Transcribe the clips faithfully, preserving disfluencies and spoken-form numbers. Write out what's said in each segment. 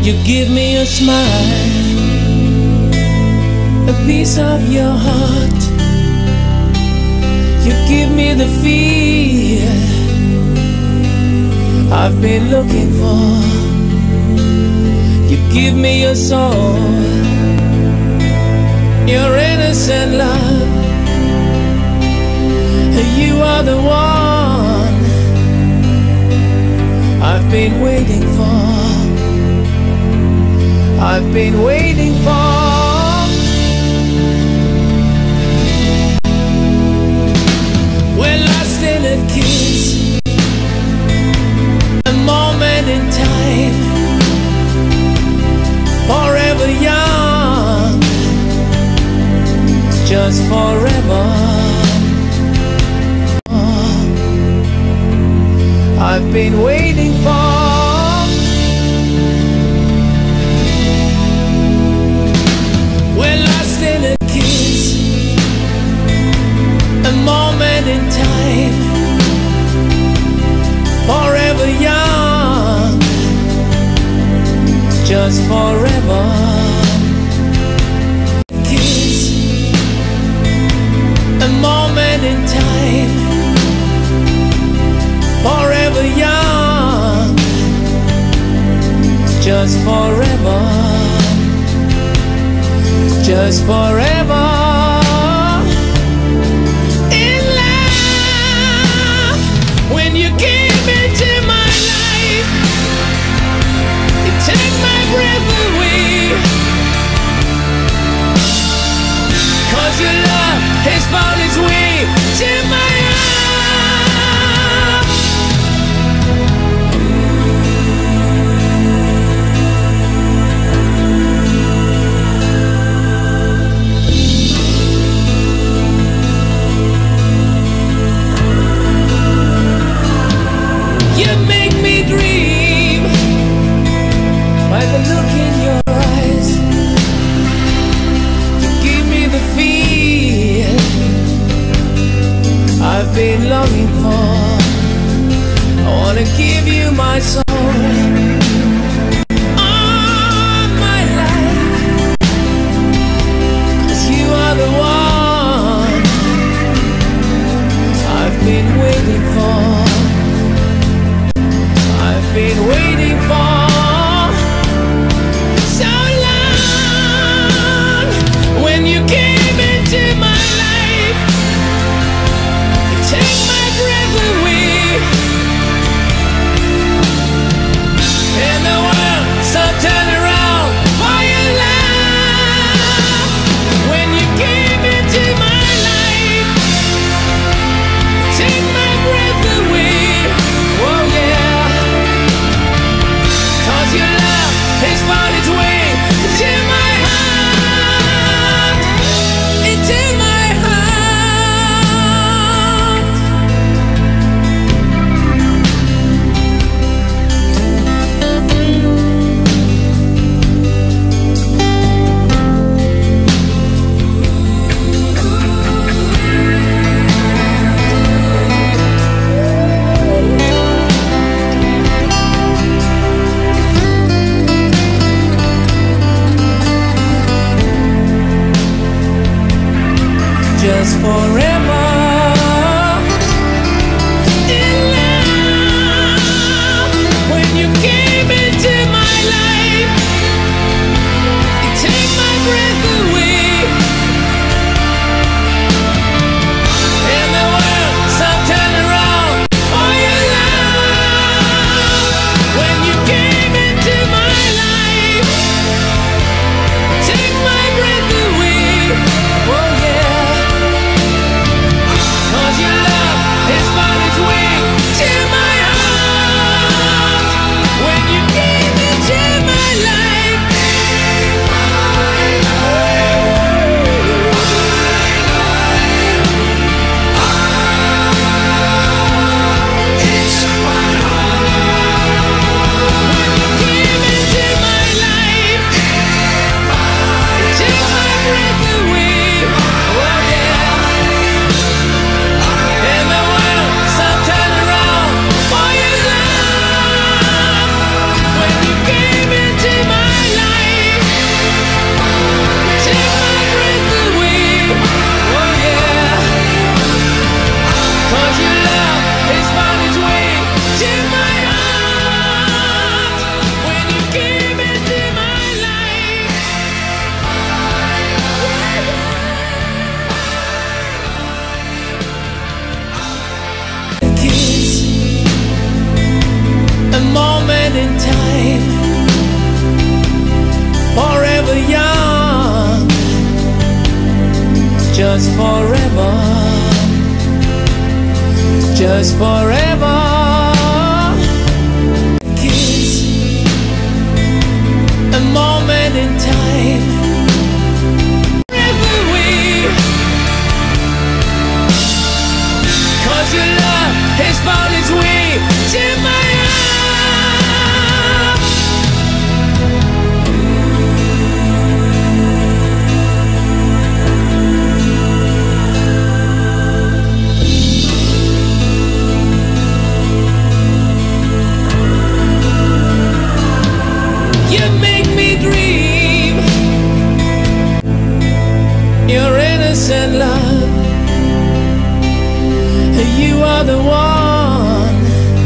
You give me a smile, a piece of your heart. You give me the feel I've been looking for. You give me your soul, your innocent love. You are the one I've been waiting for. I've been waiting for. We're lost in a kiss, a moment in time, forever young, just forever. I've been waiting for. We're lost in a kiss, a moment in time, forever young, just forever. Kiss, a moment in time, forever young, just forever, just forever. In love, when you came into my life, you take my breath away, 'cause your love has found its way to my heart. By the look in your eyes, you give me the feel I've been longing for. I wanna give you my soul, all my life, 'cause you are the one I've been waiting for. I've been waiting for. When you came into my life, you take my breath away, just forever. Kiss, a moment in time. Forever we, 'cause your love has found its way to my heart. You make me dream your innocent love. You are the one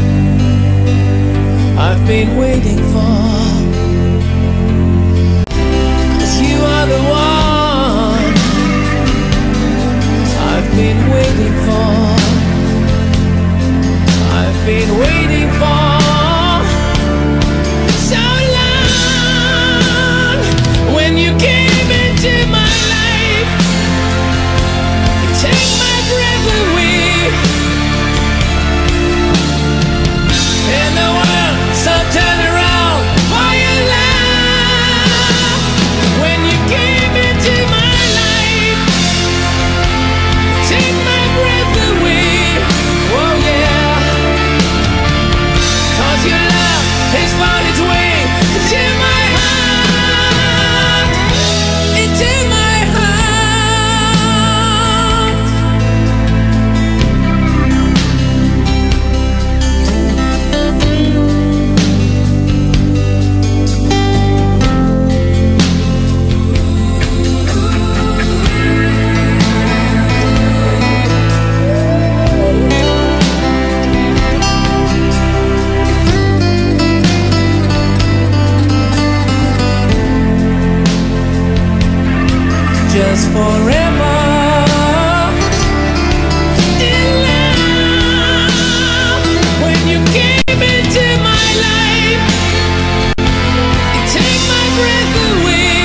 I've been waiting for. 'Cause you are the one I've been waiting for. I've been waiting for so long. When you came into my life, you take my breath away. And the world so turn around for your love. When you came into my life, take my breath away. Oh yeah, 'cause your love has found its way into my heart, into my heart. Just forever in love. When you came into my life, you take my breath away.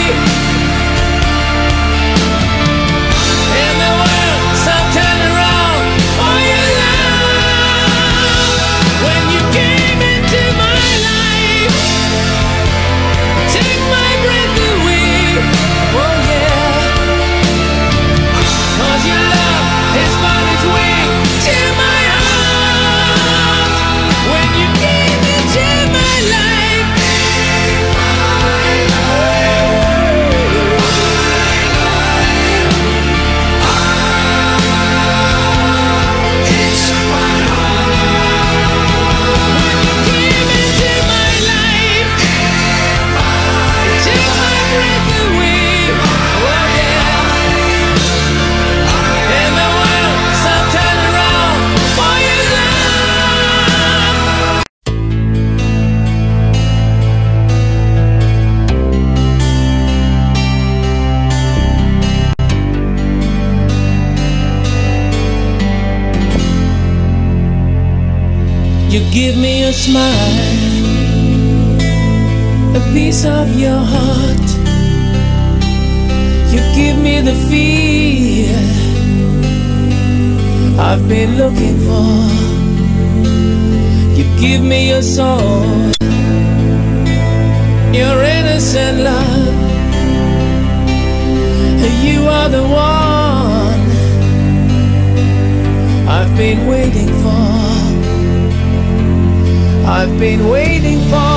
And the world so turn around for your love. When you came into my life, take my breath away. Oh yeah, 'cause your love has found its way to my heart. When you came into my life, it's my heart. When you came into my life, take my breath away. Oh yeah, and the world so turn around for your love. You give me a smile, a piece of your heart. You give me the feel I've been looking for. You give me your soul, your innocent love. You are the one I've been waiting for. I've been waiting for.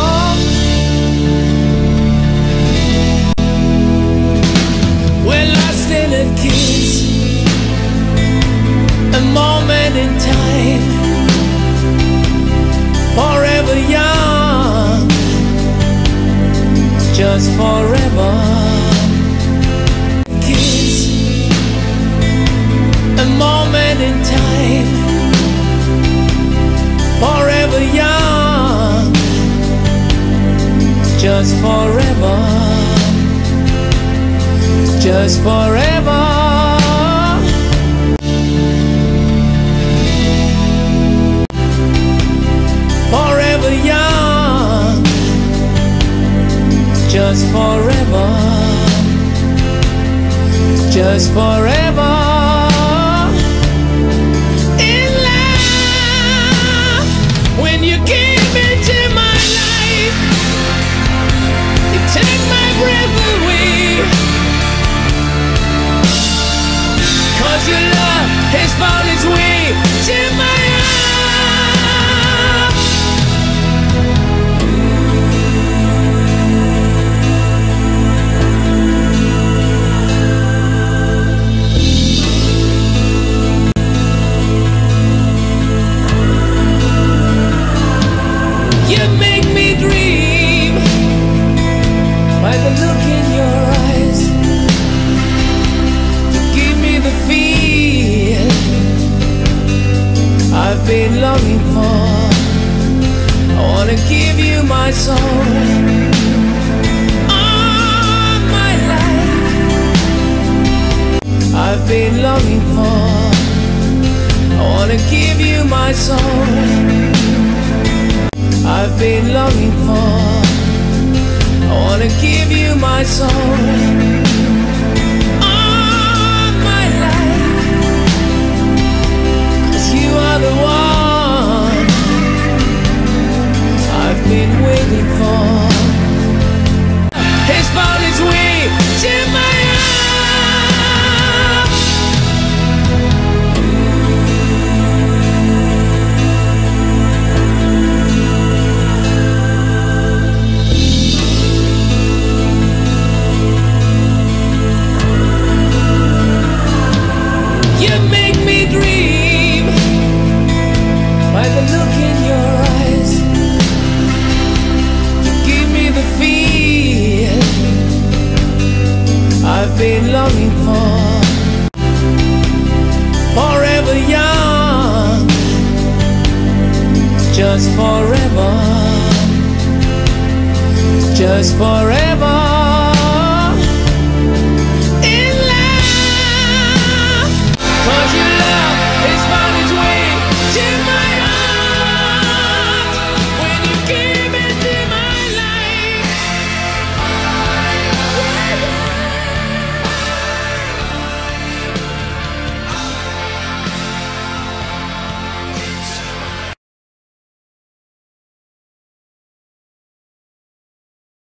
We're lost in a kiss, a moment in time. Forever young, just forever. Kiss, a moment in time. Forever young, just forever, just forever. Forever young, just forever, just forever in love. been longing for. I wanna give you my soul, all my life. I've been longing for. I wanna give you my soul. I've been longing for. I wanna give you my soul, all my life. 'Cause you are the one I've been waiting for. He's found his way to my heart. You make me dream by the look in your eyes. You give me the feel I've been longing for. Forever young, just forever, just forever.